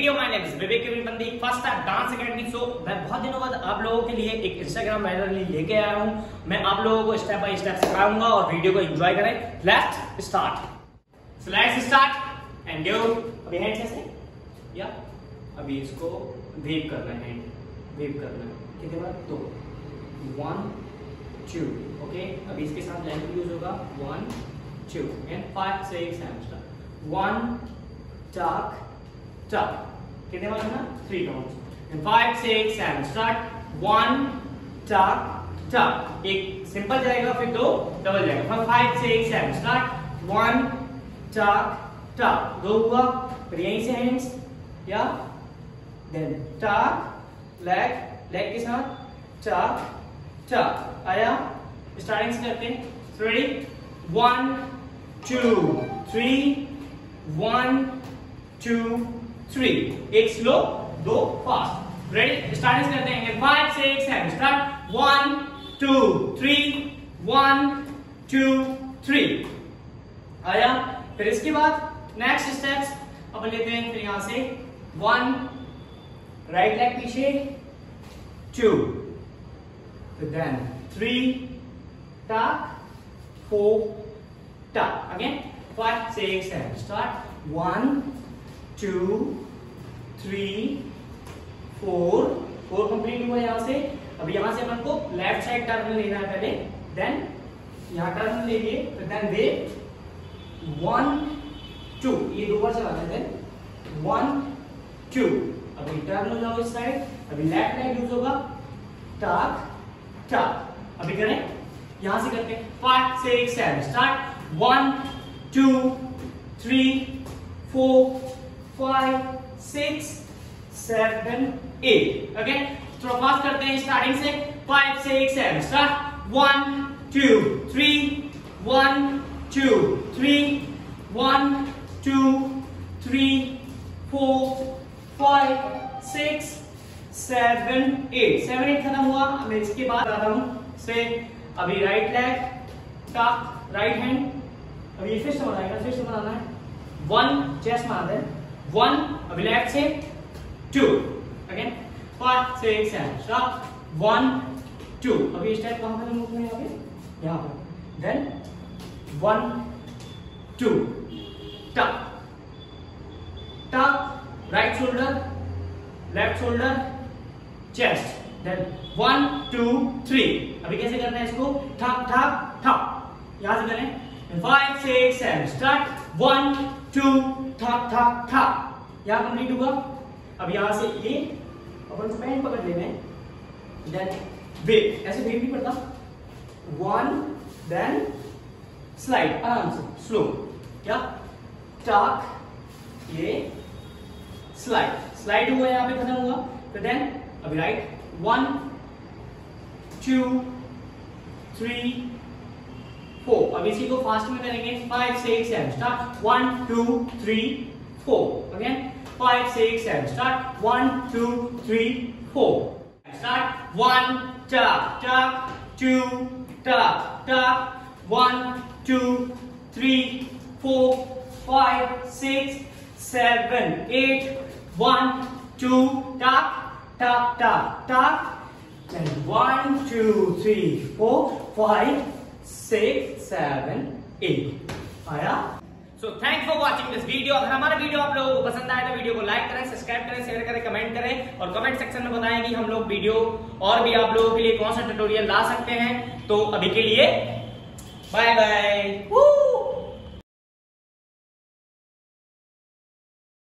Video my name is Vivek Bandi first time dance academy. So मैं बहुत दिनों बाद आप लोगों के लिए एक इंस्टाग्राम मैनुअली लेके आया हूं। मैं आप लोगों को स्टेप बाय स्टेप सिखाऊंगा और वीडियो को एंजॉय करें। Let's start. So let's start and go. अभी हैंड ऐसे या अभी इसको वेव करना है, हैंड वेव करना है। कितने बार? तो 1 2 ओके। अभी इसके साथ लैंड यूज होगा 1 2 एंड 5 6 7 1 tuck tuck। कितने बार करना? 3 counts and 5 6 7 start. 1 tuck tuck। एक सिंपल जाएगा, फिर 2 डबल जाएगा। 5 6 7 स्टार्ट। 1 tuck tuck। 2 हुआ, फिर यहीं से हैंड्स या देन tuck लेग, लेग के साथ tuck tuck। आया, स्टार्टिंग से करते हैं। रेडी? 1 2 3 1 2 3। एक स्लो, 2 फास्ट। रेडी? स्टार्टिंग करते हैं। 5 6 7 स्टार्ट। 1 2 3 1 2 3। आया, फिर इसके बाद नेक्स्ट स्टेप्स अपन लेते हैं। फिर यहां से 1 राइट लेग पीछे, 2 then 3 tuck 4 tuck again. 5 6 7 start. 1 2 3 4 complete हुआ यहां से। अब यहां से अपन को लेफ्ट साइड टर्न लेना है पहले, देन यहां टर्न ले लिए, देन वे 1 2। ये 2 बार चलाना है। देन 1 2। अभी टर्न हो जाओ इस साइड। अभी लेफ्ट लेग यूज होगा टक टक। अभी करें, यहां से करते हैं। 5 6 7 स्टार्ट। 1 2 3 4 5 6 7 8 ओके। थोड़ा फास्ट करते हैं स्टार्टिंग से। 5 6 7 स्टार्ट। 1 2 3 1 2 3 1 2 3 4 5 6 7 8 7 8 खत्म हुआ। मैं इसके बाद आता हूं से अभी right leg tuck, right hand. अभी ये फिस्ट बनाएगा, फिस्ट बनाना है। 1 चेस्ट मार दे, 1 अभी लेफ्ट से 2 अगेन। 5 6 7 स्टॉप। 1 2। अभी स्टेप कहां पर मूव करना है? यहां पर। Then 1 2 tuck tuck, right shoulder left shoulder chest, then 1 2 3। अभी कैसे करना है इसको? ठक ठक ठक। यहां से करें। 5 6 7 स्टार्ट। 1 2 ठक ठक ठक। यहां कंप्लीट हुआ। अब यहां से ये अपन को पैंट पकड़ लेना है, देन वेव, ऐसे वेव नहीं पड़ता। 1 देन स्लाइड, आराम से स्लो, क्या टक, ये स्लाइड, स्लाइड हुआ, यहां पे खत्म हुआ। तो देन अभी राइट 1 2 3 4। अब इसी को फास्ट में करेंगे। 5 6 7 स्टार्ट। 1 2 3 4 अगेन। 5 6 7 स्टार्ट। 1 2 3 4 स्टार्ट। 1 टक टक, 2 टक टक, 1 2 3 4 5 6 7 8 1 2 टक टक टक टक। Then 1 2 3 4 5 6 7 8 आया। So thanks for watching this video. अगर हमारा वीडियो आप लोगों को पसंद आया तो वीडियो को लाइक करें, सब्सक्राइब करें, शेयर करें, कमेंट करें और कमेंट सेक्शन में बताएं कि हम लोग वीडियो और भी आप लोगों के लिए कौन सा ट्यूटोरियल ला सकते हैं। तो अभी के लिए बाय बाय।